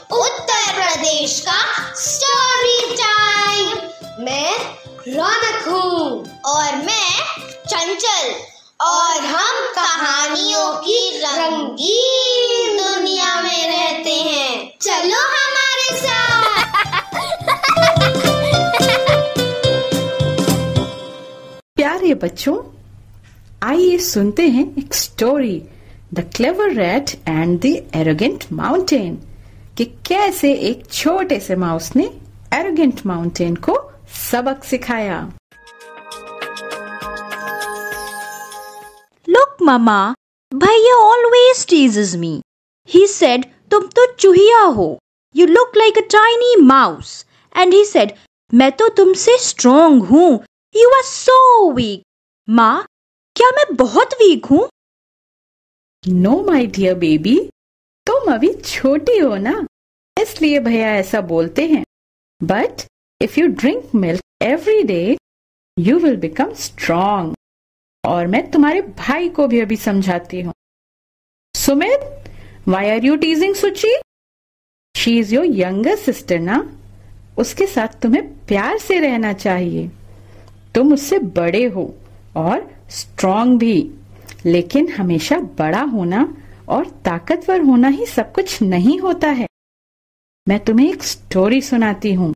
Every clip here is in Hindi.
उत्तर प्रदेश का स्टोरी टाइम। मैं रौनक हूँ और मैं चंचल, और हम कहानियों की रंगीन दुनिया में रहते हैं। चलो हमारे साथ। प्यारे बच्चों, आइए सुनते हैं एक story, the clever rat and the arrogant mountain, कि कैसे एक छोटे से माउस ने एरोगेंट माउंटेन को सबक सिखाया। Look, Mama, भैया always teases me. He said, तुम तो चूहिया हो. You look like a tiny mouse. And he said, मैं तो तुमसे strong हूँ. You are so weak. माँ, क्या मैं बहुत वीक हूँ? No, my dear baby, तुम अभी छोटी हो ना, इसलिए भैया ऐसा बोलते हैं। But if you drink milk every day, you will become strong. और मैं तुम्हारे भाई को भी अभी समझाती हूँ। Sumit, why are you teasing सुची? She is your younger sister ना? उसके साथ तुम्हें प्यार से रहना चाहिए। तुम उससे बड़े हो और स्ट्रॉन्ग भी, लेकिन हमेशा बड़ा होना और ताकतवर होना ही सब कुछ नहीं होता है। मैं तुम्हें एक स्टोरी सुनाती हूँ।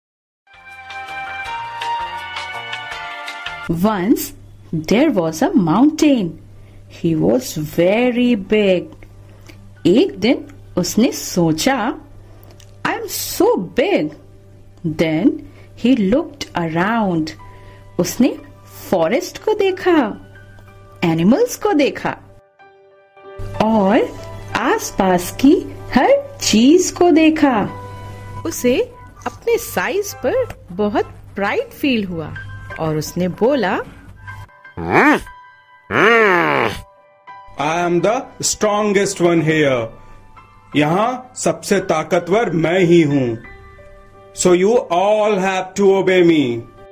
Once there was a mountain. He was very big. एक दिन उसने सोचा, I am so big. Then he looked around. उसने फॉरेस्ट को देखा, एनिमल्स को देखा और आसपास की हर चीज को देखा। उसे अपने साइज पर बहुत प्राइड फील हुआ और उसने बोला, I am the strongest one here. यहाँ सबसे ताकतवर मैं ही हूँ। So you all have to obey me.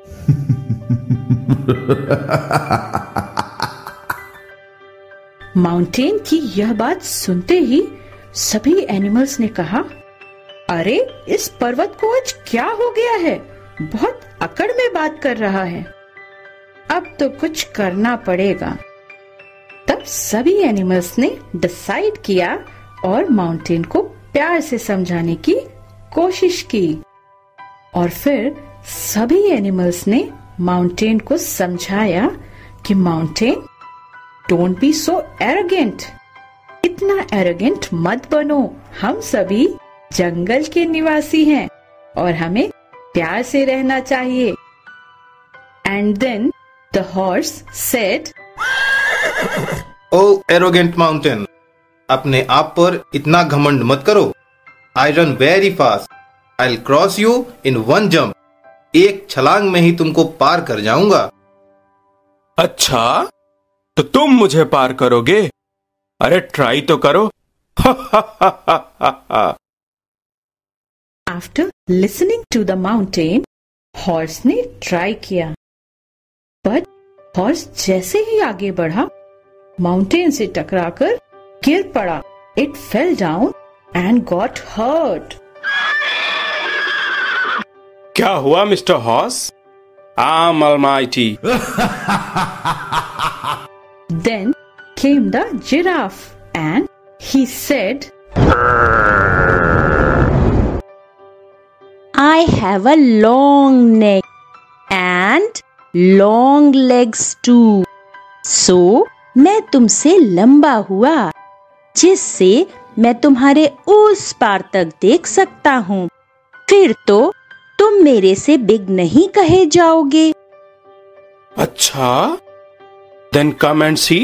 Mountain की यह बात सुनते ही सभी एनिमल्स ने कहा, अरे इस पर्वत को आज क्या हो गया है? बहुत अकड़ में बात कर रहा है। अब तो कुछ करना पड़ेगा। तब सभी एनिमल्स ने डिसाइड किया और माउंटेन को प्यार से समझाने की कोशिश की। और फिर सभी एनिमल्स ने माउंटेन को समझाया कि mountain, don't be so arrogant. इतना एरोगेंट मत बनो। हम सभी जंगल के निवासी हैं और हमें प्यार से रहना चाहिए। And then the horse said, oh arrogant mountain, अपने आप पर इतना घमंड मत करो। I run very fast. I will cross you in one jump. एक छलांग में ही तुमको पार कर जाऊंगा। अच्छा, तो तुम मुझे पार करोगे? अरे ट्राई तो करो। After listening to the mountain, horse ने ट्राई किया, बट हॉर्स जैसे ही आगे बढ़ा, माउंटेन से टकराकर गिर पड़ा। It fell down and got hurt. क्या हुआ mister horse? I am almighty. Then came the giraffe and he said, I have a long neck and long legs too. So, मैं तुमसे लंबा हुआ, जिससे मैं तुम्हारे उस पार तक देख सकता हूँ। फिर तो तुम मेरे से बिग नहीं कहे जाओगे। अच्छा, then come and see.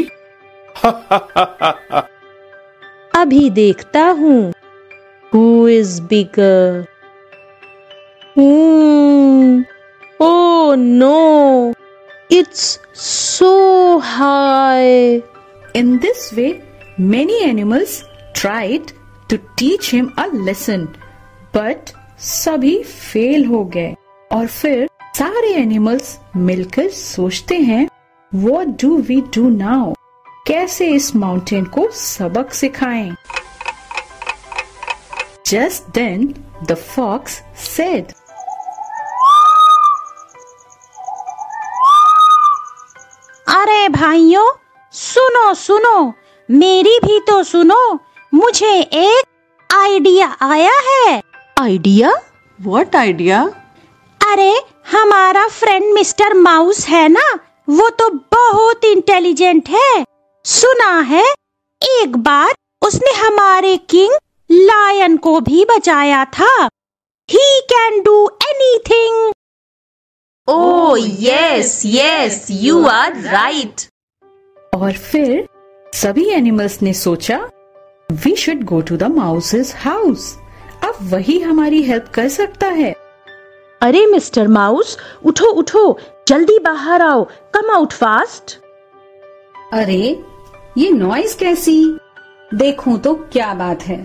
अभी देखता हूँ। Who is bigger? Oh no! It's so high. In this way, many animals tried to teach him a lesson, but सभी फेल हो गए। और फिर सारे एनिमल्स मिलकर सोचते हैं, What do we do now? कैसे इस माउंटेन को सबक सिखाएं? Just then the fox said, अरे भाइयों, सुनो सुनो, मेरी भी तो सुनो, मुझे एक आइडिया आया है। आइडिया? What idea? अरे हमारा फ्रेंड मिस्टर माउस है ना, वो तो बहुत इंटेलिजेंट है। सुना है एक बार उसने हमारे किंग लायन को भी बचाया था। He can do anything. Oh yes, yes, you are right. और फिर सभी एनिमल्स ने सोचा, We should go to the mouse's house. अब वही हमारी हेल्प कर सकता है। अरे मिस्टर माउस, उठो उठो, जल्दी बाहर आओ, कम आउट फास्ट। अरे ये नॉइज कैसी? देखूं तो क्या बात है।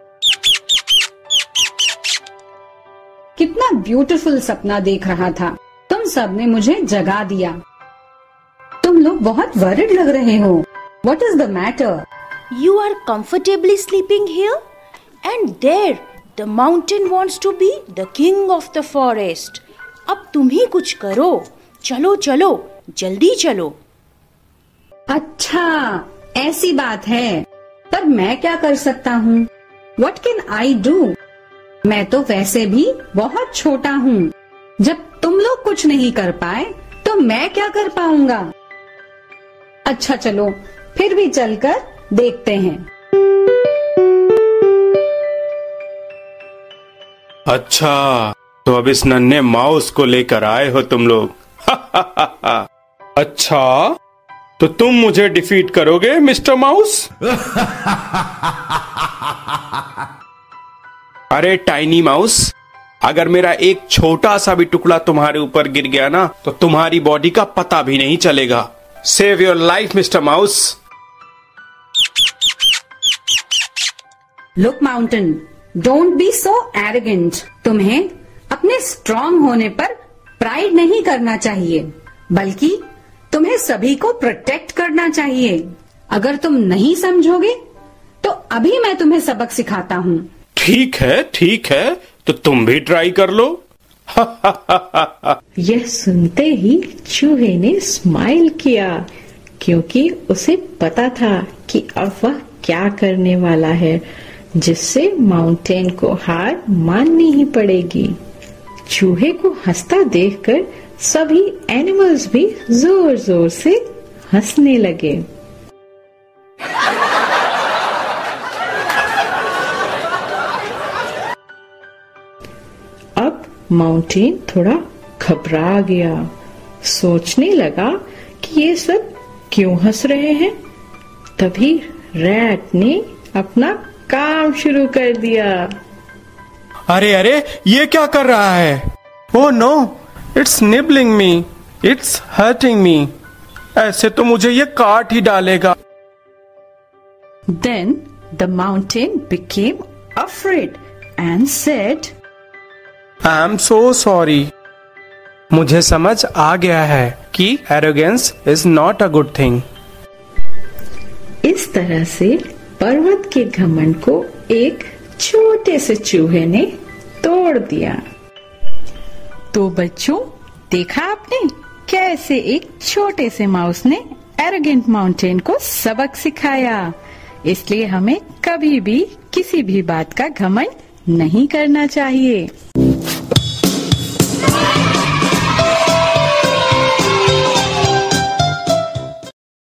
कितना ब्यूटीफुल सपना देख रहा था, तुम सब ने मुझे जगा दिया। तुम लोग बहुत वरिड लग रहे हो। What is the matter? You are comfortably sleeping here, and there the mountain wants to be the king of the forest. अब तुम ही कुछ करो, चलो चलो, जल्दी चलो। अच्छा, ऐसी बात है, तब मैं क्या कर सकता हूँ? What can I do? मैं तो वैसे भी बहुत छोटा हूँ। जब तुम लोग कुछ नहीं कर पाए, तो मैं क्या कर पाऊंगा? अच्छा चलो, फिर भी चलकर देखते हैं। अच्छा, तो अब इस नन्हे माउस को लेकर आए हो तुम लोग। अच्छा, तो तुम मुझे डिफीट करोगे मिस्टर माउस? अरे टाइनी माउस, अगर मेरा एक छोटा सा भी टुकड़ा तुम्हारे ऊपर गिर गया ना, तो तुम्हारी बॉडी का पता भी नहीं चलेगा। Save your life mister mouse. Look mountain, don't be so arrogant. तुम्हें अपने स्ट्रांग होने पर प्राइड नहीं करना चाहिए, बल्कि तुम्हें सभी को प्रोटेक्ट करना चाहिए। अगर तुम नहीं समझोगे, तो अभी मैं तुम्हें सबक सिखाता हूँ। ठीक है, तो तुम भी ट्राई कर लो। यह सुनते ही चूहे ने स्माइल किया, क्योंकि उसे पता था कि अब वह क्या करने वाला है, जिससे माउंटेन को हार माननी ही पड़ेगी। चूहे को हंसता देखकर सभी एनिमल्स भी जोर जोर से हंसने लगे। अब माउंटेन थोड़ा घबरा गया, सोचने लगा कि ये सब क्यों हंस रहे हैं। तभी रैट ने अपना काम शुरू कर दिया। अरे ये क्या कर रहा है? Oh no, it's nibbling me, it's hurting me. ऐसे तो मुझे ये काट ही डालेगा। Then the mountain became afraid and said, I am so sorry. मुझे समझ आ गया है कि arrogance is not a good thing. इस तरह से पर्वत के घमंड को एक छोटे से चूहे ने तोड़ दिया। तो बच्चों, देखा आपने कैसे एक छोटे से माउस ने एरोगेंट माउंटेन को सबक सिखाया। इसलिए हमें कभी भी किसी भी बात का घमंड नहीं करना चाहिए।